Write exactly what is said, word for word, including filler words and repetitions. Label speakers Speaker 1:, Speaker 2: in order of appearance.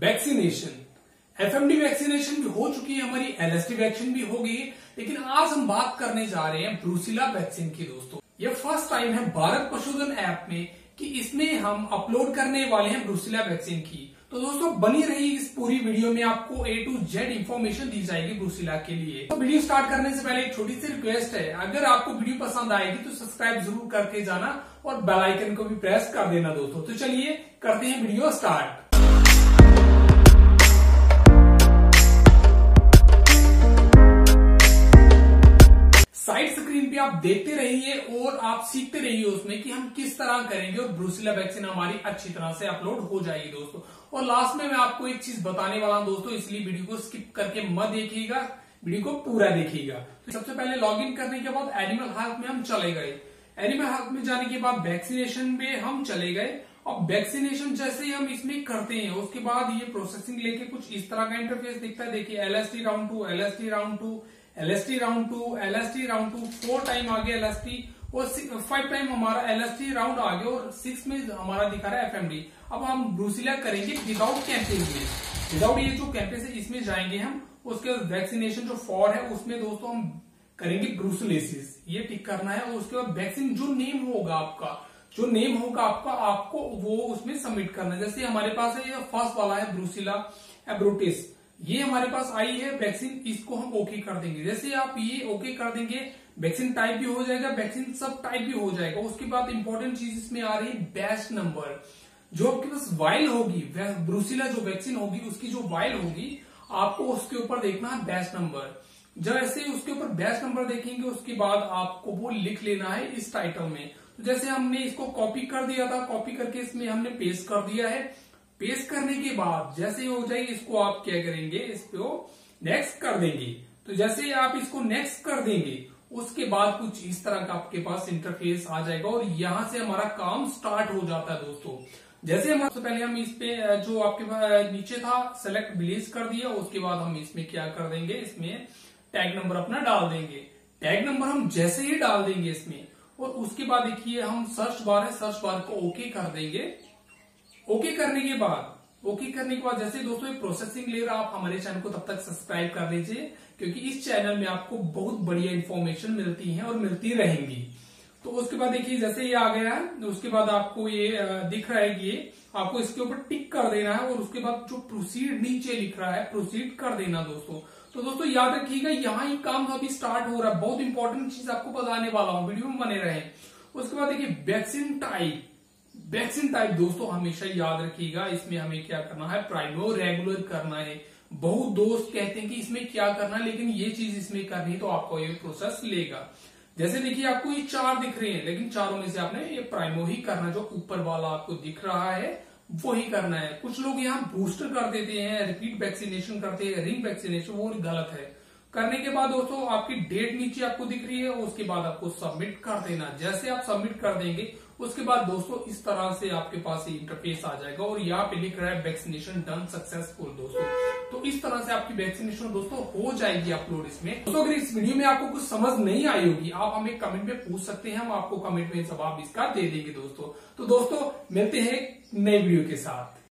Speaker 1: Vaccination. FMD vaccination भी हो चुकी है हमारी, एलएसटी वैक्सीन भी हो गई है, लेकिन आज हम बात करने जा रहे हैं ब्रूसिला वैक्सीन की। दोस्तों ये फर्स्ट टाइम है भारत पशुधन ऐप में कि इसमें हम अपलोड करने वाले हैं ब्रूसिला वैक्सीन की। तो दोस्तों बनी रही इस पूरी वीडियो में आपको ए टू जेड इंफॉर्मेशन दी जाएगी ब्रूसिला के लिए। तो वीडियो स्टार्ट करने से पहले एक छोटी सी रिक्वेस्ट है, अगर आपको वीडियो पसंद आएगी तो सब्सक्राइब जरूर करके जाना और बेल आइकन को भी प्रेस कर देना दोस्तों। तो चलिए करते हैं वीडियो स्टार्ट। साइड स्क्रीन पे आप देखते रहिए और आप सीखते रहिए उसमें कि हम किस तरह करेंगे और ब्रूसिला वैक्सीन हमारी अच्छी तरह से अपलोड हो जाएगी दोस्तों। और लास्ट में मैं आपको एक चीज बताने वाला हूं दोस्तों, इसलिए वीडियो को स्किप करके मत देखिएगा, वीडियो को पूरा देखिएगा। तो सबसे पहले लॉग इन करने के बाद एनिमल हेल्थ में हम चले गए। एनिमल हेल्थ में जाने के बाद वैक्सीनेशन में हम चले गए। अब वैक्सीनेशन जैसे ही हम इसमें करते हैं उसके बाद ये प्रोसेसिंग लेके कुछ इस तरह का इंटरफेस दिखता है। देखिए LST round two, LST round two, LST round two, LST round two, four time आ गया एलएसटी और फाइव टाइम हमारा एलएसटी राउंड आ गया और सिक्स में हमारा दिखा रहा है एफएमडी। अब हम ब्रूसिला करेंगे विदाउट कैंपेन में, विदाउट ये जो कैंपेन है इसमें जाएंगे हम। उसके बाद वैक्सीनेशन जो फॉर है उसमें दोस्तों हम करेंगे ब्रूसिलेसिस, ये टिक करना है। और उसके बाद वैक्सीन जो नेम होगा आपका, जो नेम होगा आपका, आपको वो उसमें सबमिट करना है। जैसे हमारे पास है ये फर्स्ट वाला है ब्रूसिला एब्रोटिस, ये हमारे पास आई है वैक्सीन, इसको हम ओके कर देंगे। जैसे आप ये ओके कर देंगे वैक्सीन टाइप भी हो जाएगा, वैक्सीन सब टाइप भी हो जाएगा। उसके बाद इंपॉर्टेंट चीज इसमें आ रही है बैच नंबर। जो आपके पास वाइल होगी ब्रूसिला जो वैक्सीन होगी उसकी जो वाइल होगी आपको उसके ऊपर देखना है बैच नंबर। जब ऐसे उसके ऊपर बैच नंबर देखेंगे उसके बाद आपको वो लिख लेना है इस टाइटल में। तो जैसे हमने इसको कॉपी कर दिया था, कॉपी करके इसमें हमने पेस्ट कर दिया है। पेस्ट करने के बाद जैसे हो जाएगी इसको आप क्या करेंगे, इसको नेक्स्ट कर देंगे। तो जैसे आप इसको नेक्स्ट कर देंगे उसके बाद कुछ इस तरह का आपके पास इंटरफेस आ जाएगा और यहां से हमारा काम स्टार्ट हो जाता है दोस्तों। जैसे हम सबसे पहले हम इस पे जो आपके पास नीचे था सेलेक्ट विलेज कर दिया, उसके बाद हम इसमें क्या कर देंगे, इसमें टैग नंबर अपना डाल देंगे। टैग नंबर हम जैसे ही डाल देंगे इसमें और उसके बाद देखिए हम सर्च बार है, सर्च बार को ओके कर देंगे। ओके करने के बाद ओके करने के बाद जैसे दोस्तों ये प्रोसेसिंग ले रहा, आप हमारे चैनल को तब तक सब्सक्राइब कर लीजिए क्योंकि इस चैनल में आपको बहुत बढ़िया इन्फॉर्मेशन मिलती है और मिलती रहेंगी। तो उसके बाद देखिए जैसे ये आ गया है, उसके बाद आपको ये दिख रहा है, ये आपको इसके ऊपर टिक कर देना है और उसके बाद जो प्रोसीड नीचे लिख रहा है प्रोसीड कर देना दोस्तों। तो दोस्तों याद रखिएगा यहाँ ही काम अभी स्टार्ट हो रहा है, बहुत इंपॉर्टेंट चीज आपको बताने वाला हूँ, वीडियो में बने रहे। उसके बाद देखिए वैक्सीन टाइप, वैक्सीन टाइप दोस्तों हमेशा याद रखिएगा, इसमें हमें क्या करना है, प्राइमो रेगुलर करना है। बहुत दोस्त कहते हैं कि इसमें क्या करना है, लेकिन ये चीज इसमें करनी तो आपको ये प्रोसेस लेगा। जैसे देखिए आपको ये चार दिख रहे हैं, लेकिन चारों में से आपने ये प्राइमो ही करना, जो ऊपर वाला आपको दिख रहा है वो ही करना है। कुछ लोग यहाँ बूस्टर कर देते हैं, रिपीट वैक्सीनेशन करते हैं, रिंग वैक्सीनेशन, वो गलत है। करने के बाद दोस्तों आपकी डेट नीचे आपको दिख रही है, उसके बाद आपको सबमिट कर देना। जैसे आप सबमिट कर देंगे उसके बाद दोस्तों इस तरह से आपके पास इंटरफेस आ जाएगा और यहाँ पे लिख रहा है वैक्सीनेशन डन सक्सेसफुल दोस्तों। तो इस तरह से आपकी वैक्सीनेशन दोस्तों हो जाएगी अपलोड इसमें। दोस्तों अगर इस वीडियो में आपको कुछ समझ नहीं आई होगी आप हमें कमेंट में पूछ सकते हैं, हम आपको कमेंट में जवाब इसका दे देंगे दोस्तों। तो दोस्तों मिलते हैं नए वीडियो के साथ।